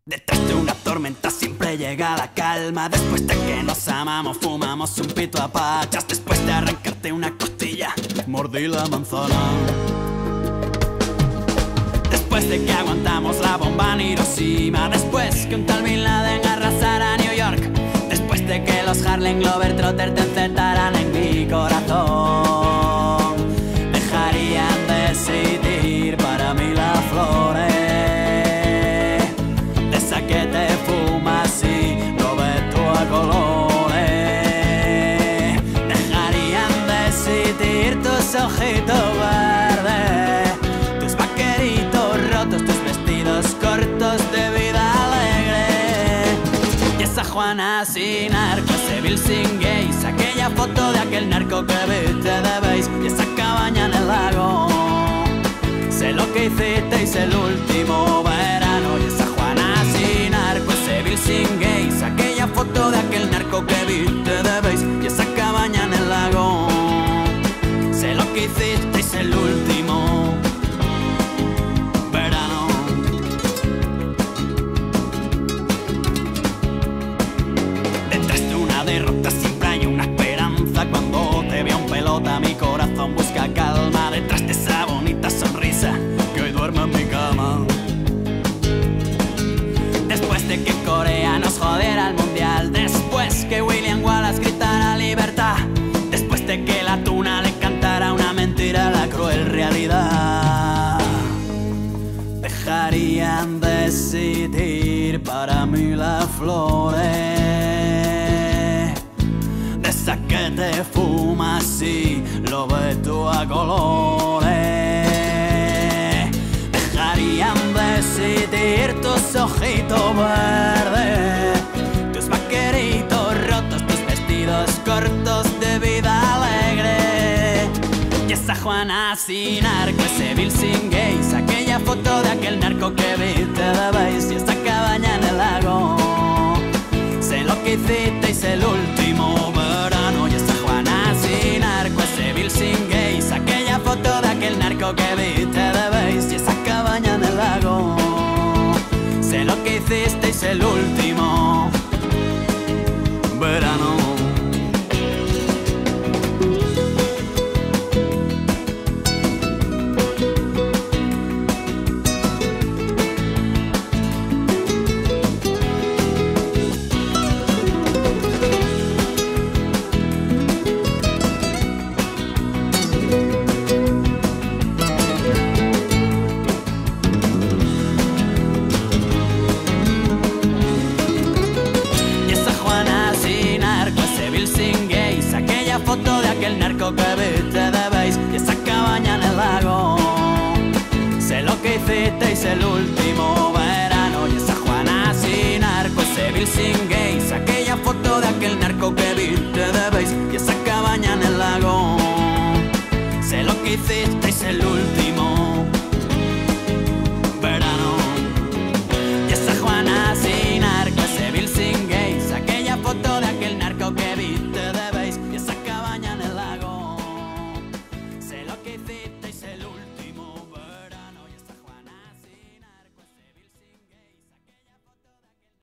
Detrás de una tormenta siempre llega la calma. Después de que nos amamos, fumamos un pito a pachas. Después de arrancarte una costilla, mordí la manzana. Después de que aguantamos la bomba en Hiroshima. Después que un tal Bin Laden arrasara New York. Después de que los Harlem Globetrotters te encetaran en mi corazón. Dejarían de existir para mí las flores de esa que te fumas y lo ves tú a colores. Dejarían de existir tus ojitos verdes, tus vaqueritos rotos, tus vestidos cortos de vida alegre. Y esa Juana sin arco, ese Bill sin gays, aquella foto de aquel narco que viste de base, y esa cabaña en el lago. Sé lo que hicisteis el último verano. Y esa Juana sin arco, ese Bill sin gays, aquella foto de aquel narco que viste de base, y esa cabaña en el lago. Sé lo que hicisteis el último verano. Detrás de una derrota siempre hay una esperanza. Cuando te veo un pelota mi corazón busca calma. Detrás de esa bonita sonrisa que hoy duerme en mi cama. Después de que Corea nos jodiera el mundial. Después que William Wallace gritara libertad. Después de que la tuna le cantara una mentira a la cruel realidad. Dejarían de existir para mí las flores de esa que te fumas y lo ves tú a colores. Dejarían de existir tus ojitos verdes, tus vaqueritos rotos, tus vestidos cortos de vida alegre. Y esa Juana sin arco, ese Bill sin gays, aquella foto de aquel narco que viste de base, y esa cabaña en el lago. Sé lo que hicisteis el último verano. Y esa Juana sin arco, ese Bill sin gays, aquella foto de aquel narco que viste de base, y esa cabaña en el lago. Sé lo que hicisteis el último verano. Foto de aquel narco que viste de base, y esa cabaña en el lago. Sé lo que hicisteis el último verano. Y esa Juana sin arco, ese Bill sin gays, aquella foto de aquel narco que viste de base, y esa cabaña en el lago. Sé lo que hicisteis